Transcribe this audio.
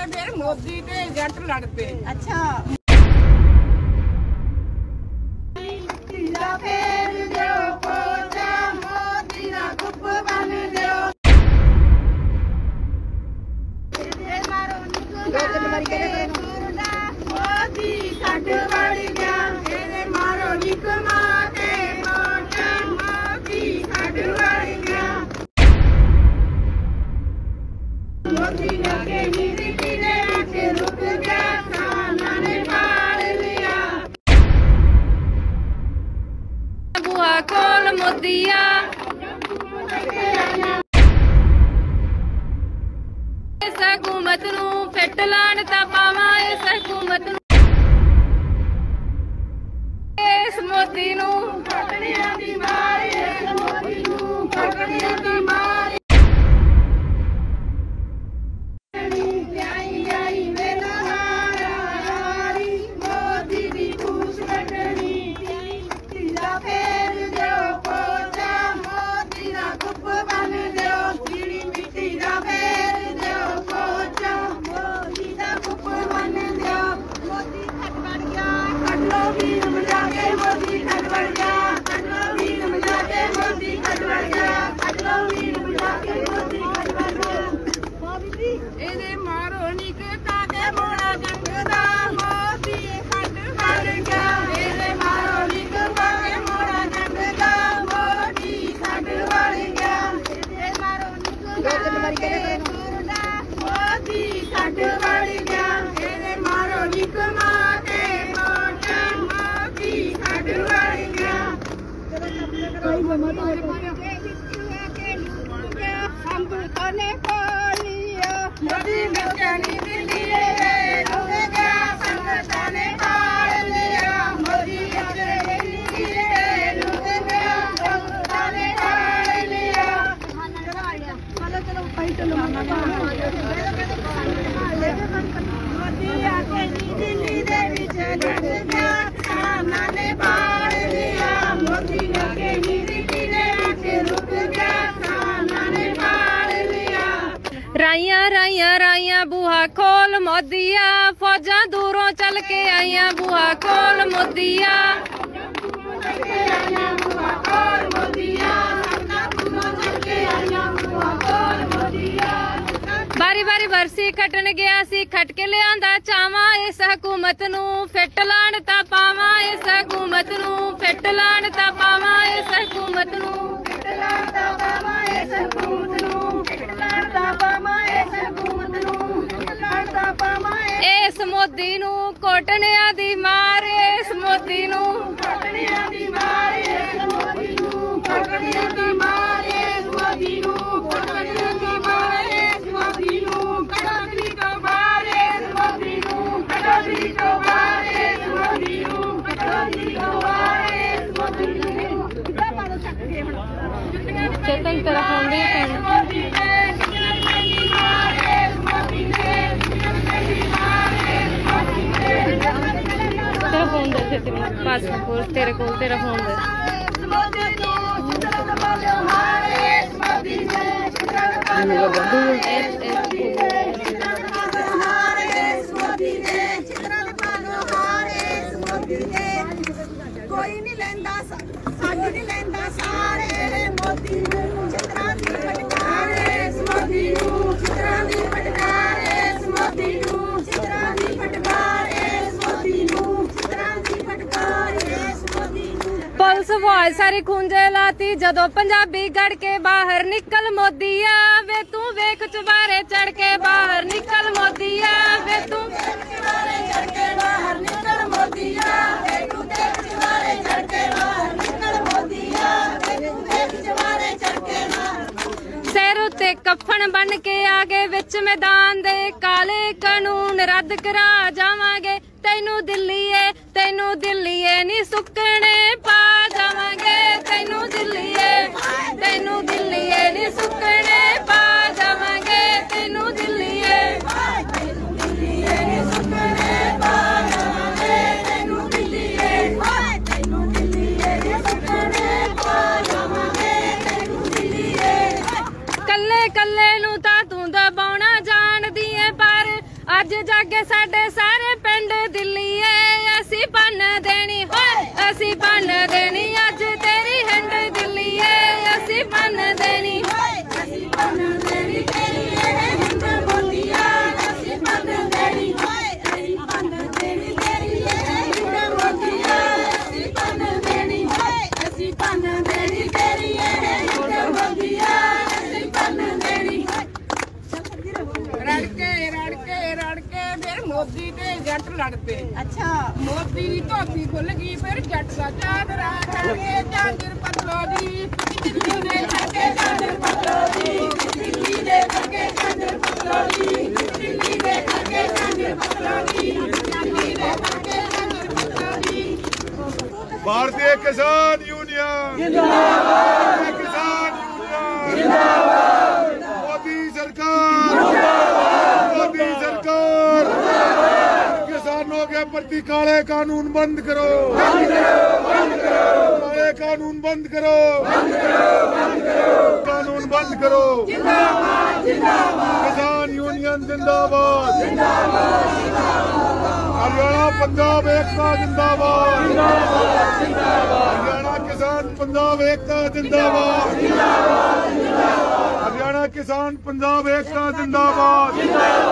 फिर मोदी ते जट लड़ पे। अच्छा बुआ कोल मोदिया इस हुकूमत नू फिट लाण ता पावां इस हुकूमत नू इस मोदी नू पकड़ियां दी मार इस मोदी नू पकड़ियां दी मार राइया राइया राइया बुआ खोल मोदिया फौजा दूरों चल के आइया बुआ खोल मोदिया बारी बारी बरसी खटन गया सी खट के लियांदा चावा इस हुकूमत नू फिट लाण ता पावा इस हुकूमत नू फिट लाण ता पावा इस हुकूमत नू फिट लाण ता पावा इस हुकूमत नू फिट लाण ता पावा इस हुकूमत नू फिट लाण ता पावा इस मोदी नू कोटनिया दी मार इस मोदी नू कोटनिया दी मार इस मोदी नू कोटनिया दी मार इस मोदी नू कोटनिया दी मार इस मोदी नू कटोरी तो मार इस मोदी नू कटोरी तो मार इस मोदी नू कटोरी तो मार इस मोदी नू चेतन तेरा फोन दे तेरा फोन दे पासपोर्ट तेरे को तेरा फोन दे कोई नहीं लेंदा साडी नहीं लेंदा सारे मोदी नू चित्रा दी फटकार इस मोदी नू चित्रा दी फटकार इस मोदी नू चित्रा दी फटकार इस मोदी नू चित्रा दी फटकार इस मोदी नू पुलिस आवाज सारी खूंजे लाती जदों पंजाबी गढ़ के बाहर निकल मोदिया वे तू वेख चुबारे चढ़ के बाहर निकल मोदिया वे तू चुबारे चढ़ के बाहर निकल मोदिया वे तू देख चुबारे चढ़ के बाहर निकल मोदिया वे तू देख चुबारे चढ़ के बाहर सिर उत्ते कफन बन के आगे विच मैदान दे काले कानून रद्द करा जावांगे तैनू दिल्लीए नी सुकने पा जावांगे तैनू दिल्लीए नी सुकने पा जावांगे तैनू दिल्लीए नी सुकने पा जावांगे तैनू दिल्लीए नी सुकने पा जावांगे तैनू दिल्लीए कल्ले कल्ले नू तां तू दबाउणा जाणदी ऐ पर ਅੱਜ ਜਾਗੇ ਸਾਡੇ ਸਾਰੇ ਪਿੰਡ ਦਿੱਲੀਏ ਅਸੀਂ ਪੰਨ ਦੇਣੀ ਹੋਏ ਅਸੀਂ ਪੰਨ ਦੇਣੀ ਅੱਜ ਤੇਰੀ ਹਿੰਡ ਦਿੱਲੀਏ ਅਸੀਂ ਪੰਨ ਦੇਣੀ ਹੋਏ ਅਸੀਂ ਪੰਨ ਦੇਣੀ ਤੇਰੀ ਇਹ ਹਿੰਦ ਮੋਦੀਆ ਅਸੀਂ ਪੰਨ ਦੇਣੀ ਹੋਏ ਅਸੀਂ ਪੰਨ ਦੇਣੀ ਤੇਰੀ ਇਹ ਹਿੰਦ ਮੋਦੀਆ ਅਸੀਂ ਪੰਨ ਦੇਣੀ ਹੋਏ ਅਸੀਂ ਪੰਨ ਦੇਣੀ ਤੇਰੀ ਇਹ ਹਿੰਦ ਮੋਦੀਆ ਅਸੀਂ ਪੰਨ ਦੇਣੀ ਰੜ ਕੇ ਫਿਰ ਮੋਦੀ ਤੇ ਜੱਟ ਲੜ ਪਏ। ਅੱਛਾ ਮੋਦੀ ਦੀ ਧੋਤੀ ਖੁੱਲ ਗਈ ਫਿਰ ਜੱਟ ਦਾ ਚਾਦਰਾ ਖੜ ਕੇ ਚਾਦਰ ਪਤਲੋ ਦੀ ਦਿੱਲੀ ਦੇ ਖੜਕੇ ਚਾਦਰ ਪਤਲੋ ਦੀ ਦਿੱਲੀ ਦੇ ਖੜਕੇ ਚਾਦਰ ਪਤਲੋ ਦੀ ਦਿੱਲੀ ਦੇ ਖੜਕੇ ਚਾਦਰ ਪਤਲੋ ਦੀ ਦਿੱਲੀ ਦੇ ਖੜਕੇ ਚਾਦਰ ਪਤਲੋ ਦੀ। भारतीय किसान यूनियन जिंदाबाद, किसान यूनियन जिंदाबाद, मोदी सरकार जिंदाबाद, मोदी सरकार जिंदाबाद, किसानों के प्रति काले कानून बंद करो, काले कानून बंद करो, कानून बंद करो, जिंदाबाद जिंदाबाद, किसान यूनियन जिंदाबाद हरियाणा पंजाब एकता जिंदाबाद हरियाणा किसान पंजाब एकता जिंदाबाद हरियाणा किसान पंजाब एकता जिंदाबाद